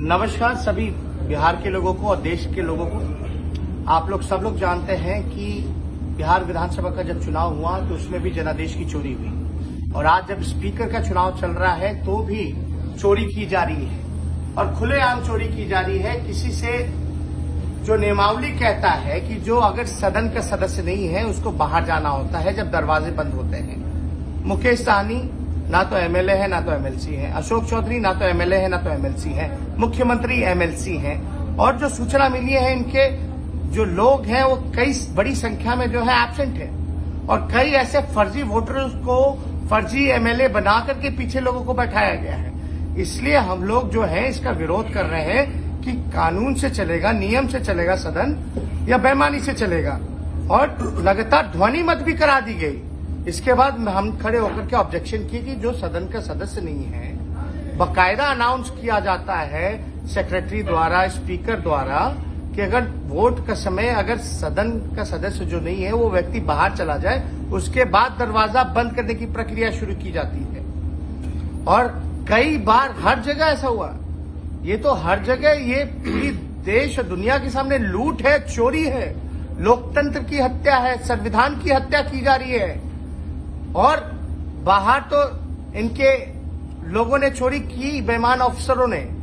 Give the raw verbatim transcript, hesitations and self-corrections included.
नमस्कार सभी बिहार के लोगों को और देश के लोगों को। आप लोग सब लोग जानते हैं कि बिहार विधानसभा का जब चुनाव हुआ तो उसमें भी जनादेश की चोरी हुई और आज जब स्पीकर का चुनाव चल रहा है तो भी चोरी की जा रही है और खुलेआम चोरी की जा रही है। किसी से जो नियमावली कहता है कि जो अगर सदन का सदस्य नहीं है उसको बाहर जाना होता है जब दरवाजे बंद होते हैं। मुकेश सहनी ना तो एमएलए है ना तो एमएलसी है, अशोक चौधरी ना तो एमएलए है ना तो एमएलसी है, मुख्यमंत्री एमएलसी हैं और जो सूचना मिली है इनके जो लोग हैं वो कई बड़ी संख्या में जो है एब्सेंट है और कई ऐसे फर्जी वोटर्स को फर्जी एमएलए बना करके पीछे लोगों को बैठाया गया है। इसलिए हम लोग जो है इसका विरोध कर रहे हैं कि कानून से चलेगा, नियम से चलेगा सदन या बेईमानी से चलेगा और लगातार ध्वनि मत भी करा दी गई। इसके बाद हम खड़े होकर के ऑब्जेक्शन किए कि जो सदन का सदस्य नहीं है बाकायदा अनाउंस किया जाता है सेक्रेटरी द्वारा, स्पीकर द्वारा कि अगर वोट का समय अगर सदन का सदस्य जो नहीं है वो व्यक्ति बाहर चला जाए उसके बाद दरवाजा बंद करने की प्रक्रिया शुरू की जाती है। और कई बार हर जगह ऐसा हुआ। ये तो हर जगह ये पूरी देश और दुनिया के सामने लूट है, चोरी है, लोकतंत्र की हत्या है, संविधान की हत्या की जा रही है और बाहर तो इनके लोगों ने चोरी की, बेईमान अफसरों ने।